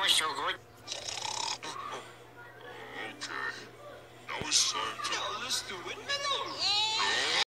was so good. Okay. Now it's time to... Now let's do it.